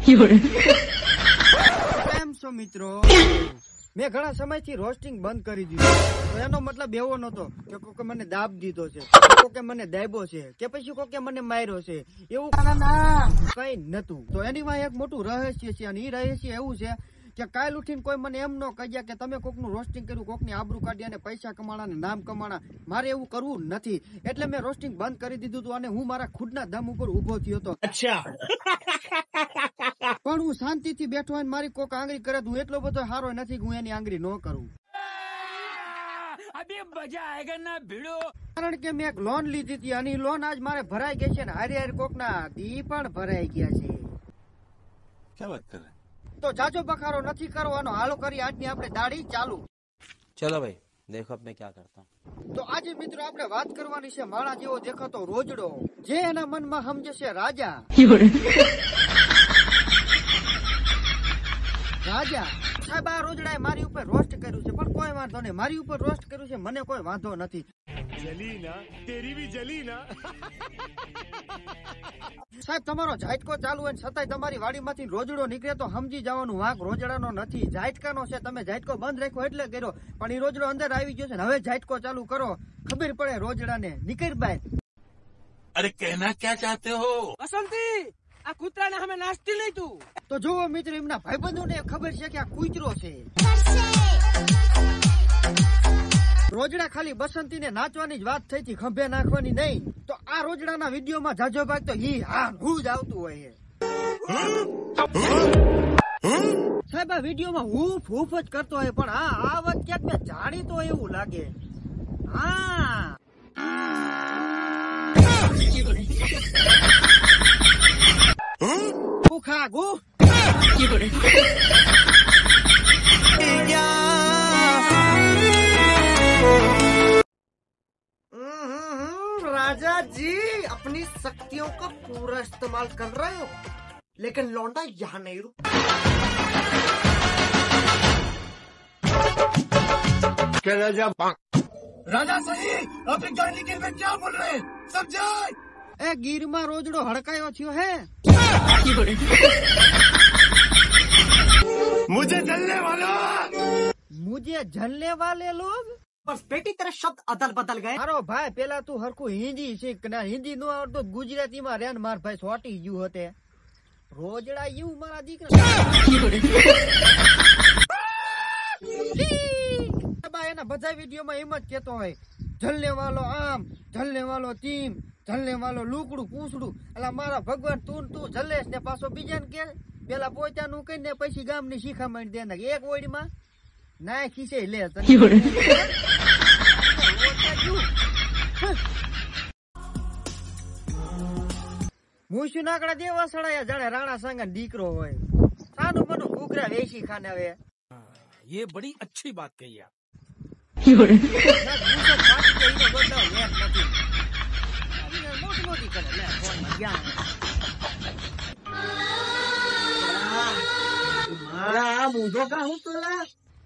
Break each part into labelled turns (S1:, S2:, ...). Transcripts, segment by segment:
S1: કેમ છો મિત્રો? મેં ઘણા સમયથી રોસ્ટિંગ બંધ કરી દીધું. તો એનો મતલબ એવો નતો કે કોકે મને દાબ દીધો છે, કોકે મને દાબ્યો છે, કે પછી કોકે મને માર્યો છે. એવું કઈ નતું. તો એની માં એક મોટું રહસ્ય છે, અને એ રહસ્ય એવું છે કે કાલ ઉઠીને કોઈ મને એમ ન કહ્યા કે તમે કોકનું રોસ્ટિંગ કર્યું, કોકની આબરૂ કાઢી અને પૈસા કમાણા ને નામ કમાણા. મારે એવું કરવું નથી, એટલે મેં રોસ્ટિંગ બંધ કરી દીધું હતું અને હું મારા ખુદના દમ ઉપર ઉભો થયો હતો.
S2: અચ્છા.
S1: પણ હું શાંતિથી બેઠો હોય મારી કોક આંગળી કરે, હું એટલો બધો સારો નથી કે હું એની આંગળી ન કરું. કારણ કે મેં એક લોન લીધી હતી અને લોન આજ મારે ભરાઈ ગઈ છે ને હારી હારી કોક ના દી પણ ભરાઈ ગયા છે.
S2: ક્યાં વાત કરે?
S1: તો જાજો બખારો નથી કરવાનો, હાલો કરી આજની આપણે દાડી ચાલુ.
S3: चलो भाई देखो अब मैं क्या करता हूँ.
S1: તો આજે મિત્રો આપણે વાત કરવાની છે માણા જેવો દેખાતો રોજડો, જે એના મનમાં સમજે છે રાજા. રાજા સાહેબ, આ રોજડાએ મારી ઉપર રોસ્ટ કર્યું છે, પણ કોઈ વાંધો નહીં. મારી ઉપર રોસ્ટ કર્યું છે, મને કોઈ વાંધો નથી.
S2: જલી ના, તેરી ભી જલી ના.
S1: સાહેબ, તમારો ઝાટકો ચાલુ હોય છતાંય તમારી વાડીમાંથી રોજડો નીકળે તો સમજી જવાનું વાંક રોજડાનો નથી, ઝાટકાનો છે. તમે ઝાટકો બંધ રાખ્યો એટલે કર્યો, પણ એ રોજડો અંદર આવી ગયો છે ને હવે ઝાટકો ચાલુ કરો, ખબર પડે રોજડાને. નીકળ બહાર.
S2: અરે કહેના ક્યાં ચાહતે હો?
S4: બસંતી, આ કૂતરાને અમે નાસ્તી લઈ તું.
S1: તો જુઓ મિત્રો, એમના ભાઈબંધોને ખબર છે કે આ કૂતરો છે. રોજડા ખાલી બસંતીને નાચવાની જ વાત થઈ હતી, ખંભે નાખવાની નહીં. તો આ રોજડાના વિડીયોમાં જાજો ભાગ તો ઈ હા હું જ આવતું હોય છે. સાહેબ, આ વિડીયોમાં હૂફ હૂફ જ કરતો હોય, પણ આ વાત ક્યાંક મેં જાણીતો હોય એવું લાગે. હા, ભૂખા ગુ
S4: राजा जी अपनी शक्तियों का पूरा इस्तेमाल कर रहे हो, लेकिन लौंडा यहाँ नहीं रुक.
S2: राजा सही, अपनी गाड़ी के में क्या बोल रहे हैं समझाए?
S1: એ ગીરમાં રોજડો હડકાયો થયો હે.
S2: मुझे जलने वाला.
S1: મુજે જલને વાલે લોગ.
S4: बस बेटी तेरे शब्द अदल बदल गए.
S1: મારો ભાઈ, પેલા તું હરખું હિન્દી શીખ ને, હિન્દી નો આવડતો ગુજરાતીમાં રેન માર ભાઈ સોટી ગયું હતે. રોજડા યુ મારા દીકરા એના બધા વિડીયોમાં એમ જ કેતો હોય, જલને વાલો આમ, જલને વાલો તીમ, જલને વાલો લુકડું પૂછડું. એટલે મારા ભગવાન, તું જલેશ ને પાછો બીજાને કે પેલા પોતાનું કઈ ને પછી ગામની શીખામણ દે ને એક ઓડીમાં ના ખીસે લે. મૂછું નાકડા દેવા સડાયા જાણે રાણા સાંગા દીકરો હોય. સાનું મનું ઘૂઘરા વેચી ખાને હવે.
S2: ये बड़ी अच्छी बात कही आप.
S1: મોટી મોટી કરે લે ફોનમાં ક્યાં.
S4: मारा मुझे का हूँ तो ला.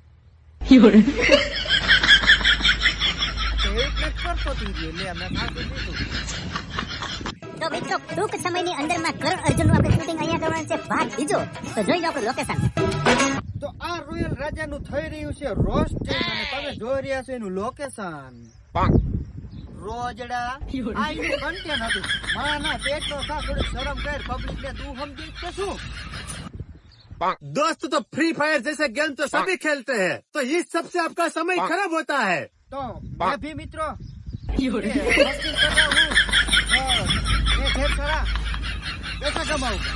S5: તો મિત્રો ટૂંક સમયની અંદરમાં કરણ અર્જુનનું આપણે શૂટિંગ અહીંયા કરવાનું છે, ભાગ બીજો. તો જોઈ લો આપણું લોકેશન.
S1: તો આ રોયલ રાજાનું થઈ રહ્યું છે રોસ્ટિંગ, અને તમે જોઈ રહ્યા છો એનું લોકેશન. રોજડા આ એનું કન્ટેન્ટ હતું. માના પેટનો સા થોડી શરમ કર, પબ્લિક ને તું સમજી કે શું?
S2: दोस्त तो फ्री फायर जैसे गेम तो सभी खेलते हैं, तो इस सबसे आपका समय खराब होता है.
S1: તો मैं भी મિત્રો रोस्टिंग कर रहा हूँ, मैं ढेर सारा पैसा कमाऊंगा.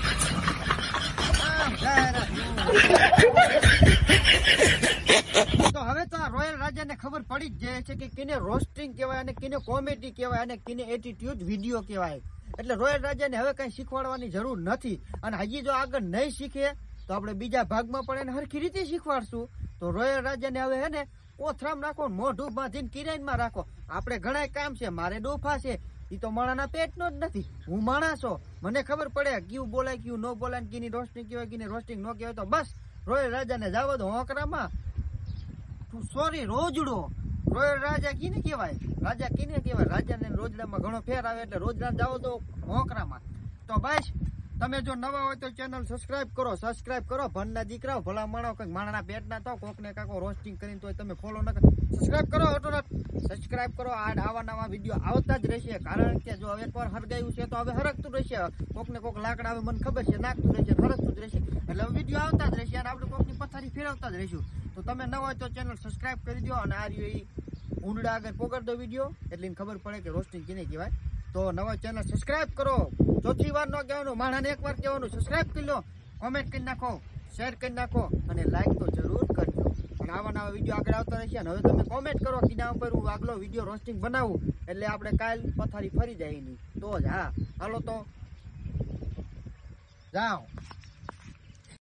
S1: તો હવે તો આ રોયલ રાજાને ખબર પડી જ જાય છે કે કેને રોસ્ટિંગ કહેવાય અને કેને કોમેડી કહેવાય અને કેને એટીટ્યુડ વિડીયો કહેવાય. એટલે રોયલ રાજાને હવે કઈ શીખવાડવાની જરૂર નથી, અને હજી જો આગળ નહીં શીખે તો આપણે બીજા ભાગમાં પણ એને હરખી રીતે શીખવાડશું. તો રોયલ રાજાને હવે હે ને ઓથરામ રાખો, મોઢું બાંધીને કિરાઈમાં રાખો. આપણે ઘણા કામ છે, મારે ડોફા છે, એ તો માણાના પેટનો જ નથી. હું માણસો, મને ખબર પડે કયું બોલાય કયું ન બોલાય, કીની રોસ્ટિંગ કહેવાય કીની રોસ્ટિંગ ન કહેવાય. તો બસ રોયલ રાજાને જાવ દો હોકરામાં. સોરી રોજડો, રોયલ રાજા કીને કહેવાય, રાજા કીને કહેવાય. રાજાને રોજડામાં ઘણો ફેર આવે, એટલે રોજડા જાવ દો હોકરામાં. તો બસ તમે જો નવા હોય તો ચેનલ સબસ્ક્રાઇબ કરો ભણના દીકરાઓ ભલા માણો કઈક માણના પેટ ના થાવ કોક ને કાકો રોસ્ટિંગ કરીને તો તમે ફોલો ન કરો સબસ્ક્રાઇબ કરો સબસ્ક્રાઇબ કરો આવા નવા વિડીયો આવતા જ રહેશે કારણ કે જો એકવાર હરગાયું છે તો હવે હરકતું રહેશે કોક ને કોક લાકડા હવે મને ખબર છે નાખતું રહેશે હરકતું જ રહેશે એટલે વિડીયો આવતા જ રહેશે અને આપણે કોકની પથારી ફેરવતા જ રહીશું તો તમે ન હોય તો ચેનલ સબસ્ક્રાઇબ કરી દો અને આ રહ્યો ઊંડા આગળ પોગર દો વિડીયો એટલે એને ખબર પડે કે રોસ્ટિંગ કેને કહેવાય તો નવા ચેનલ સબસ્ક્રાઇબ કરો ચોથી વાર ન કહેવાનું માણસને એક વાર કહેવાનું સબસ્ક્રાઇબ કરી લો કોમેન્ટ કરી નાખો શેર કરી નાખો અને લાઈક તો જરૂર કરજો અને આવા નવા વિડીયો આગળ આવતા રહેશે અને હવે તમે કોમેન્ટ કરો કે ના ઉપર હું આગલો વિડીયો રોસ્ટિંગ બનાવું એટલે આપણે કાલ પથારી ફરી જાય એની તો જ હા હાલો તો જાઓ